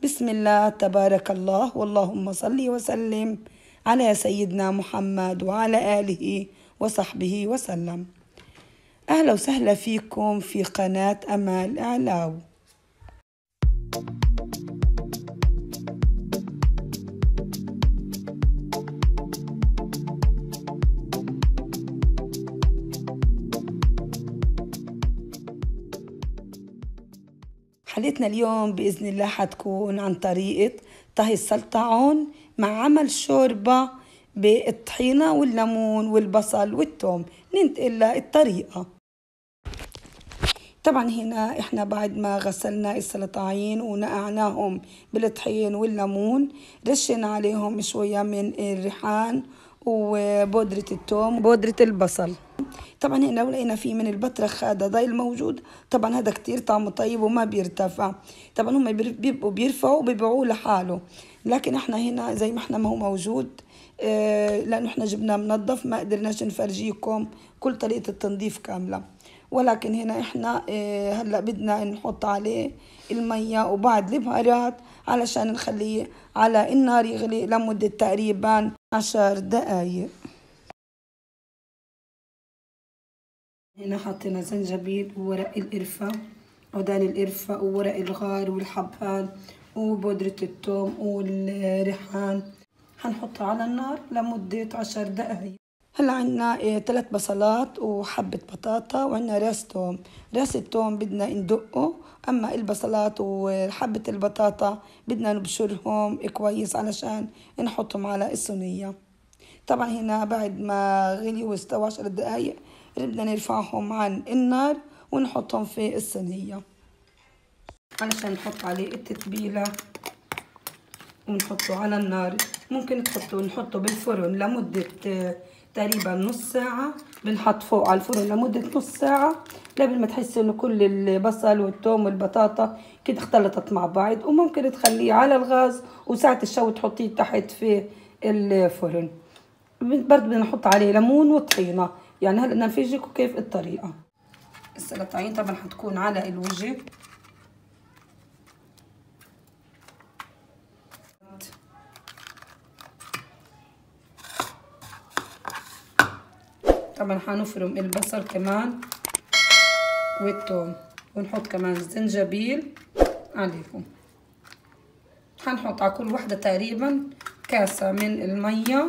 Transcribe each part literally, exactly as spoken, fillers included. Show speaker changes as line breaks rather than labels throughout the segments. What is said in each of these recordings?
بسم الله تبارك الله واللهم صل وسلم على سيدنا محمد وعلى آله وصحبه وسلم. أهلا وسهلا فيكم في قناة أمال إعلاو. حلقتنا اليوم بإذن الله حتكون عن طريقة طهي السلطعون مع عمل شوربة بالطحينة والليمون والبصل والثوم. ننتقل للطريقة. طبعا هنا احنا بعد ما غسلنا السلطعين ونقعناهم بالطحين والليمون، رشينا عليهم شوية من الريحان وبودرة الثوم وبودرة البصل. طبعا هنا لو لقينا فيه من البطرخ هذا ضايل موجود، طبعا هذا كتير طعمه طيب وما بيرتفع. طبعا هم بيبقوا بيرفعوا وبيبيعوه لحاله، لكن احنا هنا زي ما احنا ما هو موجود، اه لانه احنا جبناه منظف ما قدرناش نفرجيكم كل طريقة التنظيف كاملة. ولكن هنا احنا اه هلا بدنا نحط عليه المية وبعد البهارات علشان نخليه على النار يغلي لمدة تقريبا عشر دقايق. هنا حطينا زنجبيل وورق القرفة ودان القرفة وورق الغار والحبهان وبودرة الثوم والريحان، هنحطها على النار لمدة عشر دقايق. هلا عنا ثلاث بصلات وحبة بطاطا وعنا راس توم. راس التوم بدنا ندقه، اما البصلات وحبة البطاطا بدنا نبشرهم كويس علشان نحطهم على الصينية. طبعا هنا بعد ما غلي واستوى عشر دقايق بدنا نرفعهم عن النار ونحطهم في الصينية علشان نحط عليه التتبيلة ونحطه على النار. ممكن تحطوا نحطه بالفرن لمدة تقريبا نص ساعة. بنحط فوق على الفرن لمدة نص ساعة قبل ما تحسوا انه كل البصل والثوم والبطاطا كده اختلطت مع بعض. وممكن تخليه على الغاز وساعة الشوي تحطيه تحت في الفرن. برضه بدنا نحط عليه ليمون وطحينة. يعني هلا بدنا نفرجيكم كيف الطريقة. السلطعين طبعا حتكون على الوجه. طبعا حنفرم البصل كمان والثوم ونحط كمان الزنجبيل عليهم. حنحط على كل وحدة تقريبا كاسة من المية.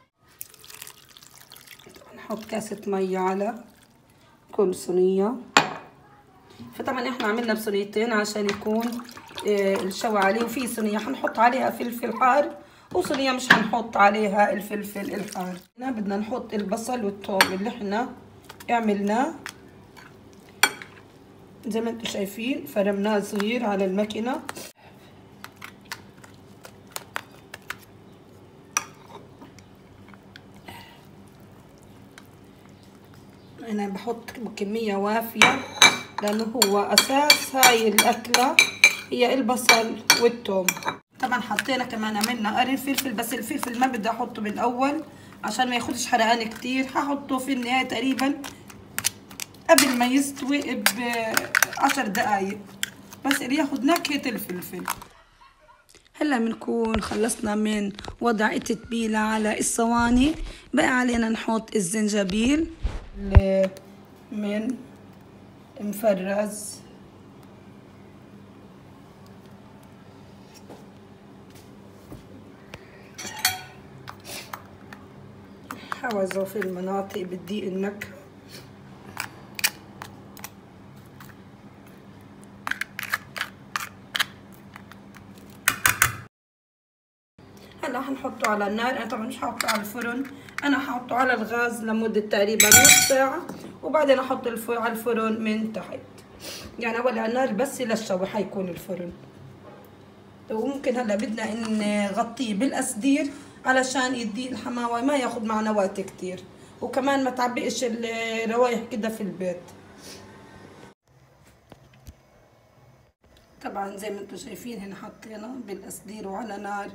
نحط كاسة مية على كل صينية. فطبعا احنا عملنا بصينيتين عشان يكون اه الشوي عليه. وفي صينية حنحط عليها فلفل حار وصينية مش هنحط عليها الفلفل الحار. هنا بدنا نحط البصل والثوم اللي احنا عملناه زي ما انتم شايفين، فرمناه صغير على الماكينة. انا بحط كمية وافية لانه هو اساس هاي الاكلة هي البصل والثوم. طبعا حطينا كمان عملنا قرن فلفل، بس الفلفل ما بدي احطه بالاول عشان ما ياخدش حرقان كتير. هحطه في النهاية تقريبا قبل ما يستوي بعشر دقايق بس اللي ياخد نكهة الفلفل. هلا بنكون خلصنا من وضع التتبيلة على الصواني. بقى علينا نحط الزنجبيل من مفرز حوزه في المناطق بتضيق النكهة. هلا هنحطه على النار. انا طبعا مش هحطه على الفرن، انا هحطه على الغاز لمدة تقريبا نص ساعة وبعدين احط على الفرن من تحت. يعني اول على النار بس للشوي حيكون الفرن. وممكن هلا بدنا نغطيه بالقصدير علشان يدي الحماوة ما ياخد معنا وقت كتير، وكمان ما تعبقش الروايح كده في البيت. طبعا زي ما انتم شايفين هنا حطينا بالقصدير وعلى نار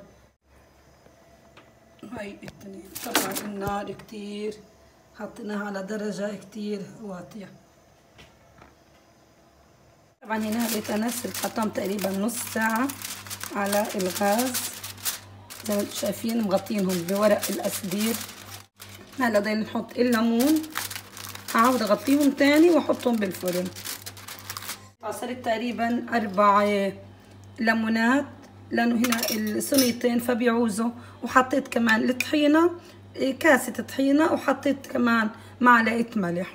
هاي التنين. طبعا النار كتير حطيناها على درجة كتير واطية. طبعا هنا هذا نفس الحطام تقريبا نص ساعة على الغاز زي ما انتم شايفين، مغطينهم بورق القصدير. هلا بدنا نحط الليمون، هعاود اغطيهم تاني واحطهم بالفرن. عصرت تقريبا اربع ليمونات لانه هنا الصينيتين فبيعوزوا، وحطيت كمان الطحينه، كاسه طحينه، وحطيت كمان معلقه ملح.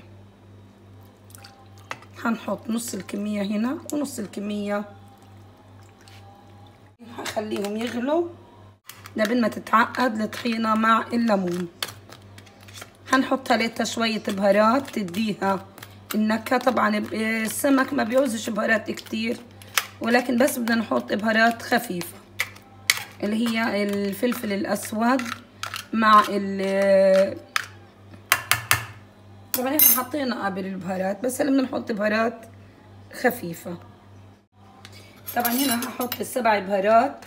هنحط نص الكميه هنا ونص الكميه، هخليهم يغلوا لبين ما تتعقد الطحينه مع الليمون. هنحط عليها شويه بهارات تديها النكهه. طبعا السمك ما بيعوزش بهارات كتير، ولكن بس بدنا نحط بهارات خفيفه اللي هي الفلفل الاسود مع ال طبعا احنا حطينا قبل البهارات، بس هلا بدنا نحط بهارات خفيفه. طبعا هنا هحط السبع بهارات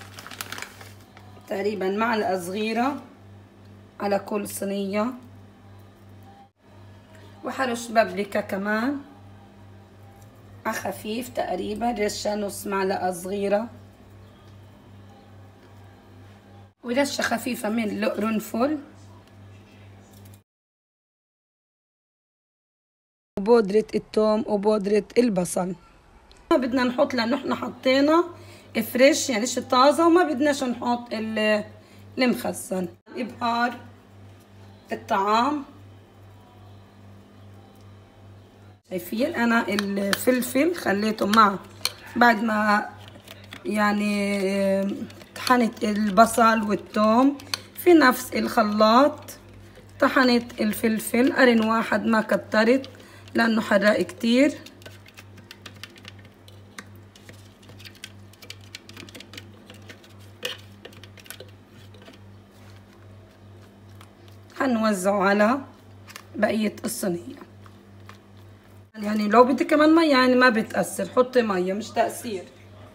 تقريبا معلقه صغيره على كل صينيه، وحرش بابريكا كمان على خفيف تقريبا رشه نص معلقه صغيره، ورشه خفيفه من القرنفل، وبودرة الثوم وبودرة البصل. ما بدنا نحط لانه احنا حطينا فريش يعني شي طازة، وما بدناش نحط المخزن. ابهار الطعام، شايفين انا الفلفل خليته مع بعد ما يعني طحنت البصل والثوم في نفس الخلاط، طحنت الفلفل قرن واحد ما كترت لانه حراق كتير. هنوزعه على بقية الصينية. يعني لو بدي كمان مية يعني ما بتأثر، حطي مية مش تأثير.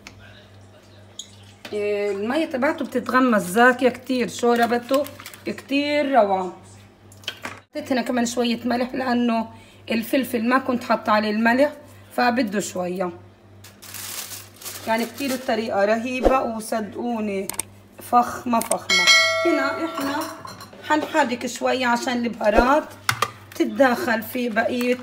المية تبعته بتتغمس زاكية كتير، شوربته كتير روعة. حطيت هنا كمان شوية ملح لأنه الفلفل ما كنت حاطة عليه الملح فبده شوية. يعني كتير الطريقة رهيبة، وصدقوني فخمة فخمة. هنا احنا حنحرك شوية عشان البهارات تتداخل في بقية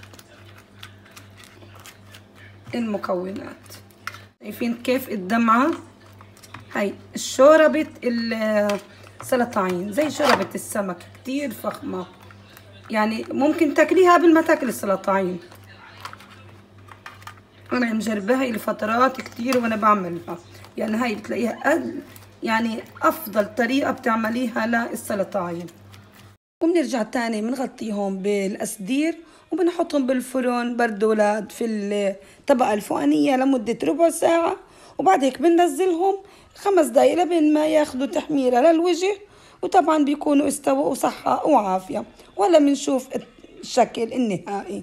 المكونات. شايفين كيف الدمعة؟ هاي شوربة السلطعين زي شوربة السمك، كتير فخمة. يعني ممكن تاكليها قبل ما تاكلي السلطعين. انا مجرباها هاي لفترات كتير وانا بعملها، يعني هاي بتلاقيها قد يعني افضل طريقة بتعمليها للسلطعين. وبنرجع تاني بنغطيهم بالقصدير وبنحطهم بالفرن بردولات في الطبقة الفوقانية لمدة ربع ساعة، وبعد هيك بننزلهم خمس دقايق لبين ما ياخدوا تحميرة للوجه، وطبعا بيكونوا استووا وصحة وعافية. ولا بنشوف الشكل النهائي.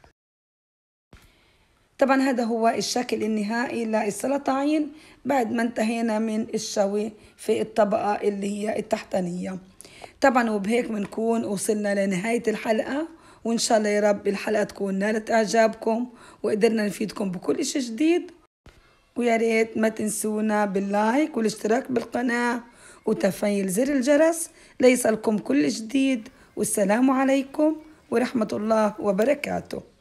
طبعا هذا هو الشكل النهائي للسلطعين بعد ما انتهينا من الشوي في الطبقة اللي هي التحتانية. طبعا وبهيك بنكون وصلنا لنهاية الحلقة، وإن شاء الله يا رب الحلقة تكون نالت إعجابكم وقدرنا نفيدكم بكل إشي جديد. ويا ريت ما تنسونا باللايك والاشتراك بالقناة وتفعيل زر الجرس ليصلكم كل جديد. والسلام عليكم ورحمة الله وبركاته.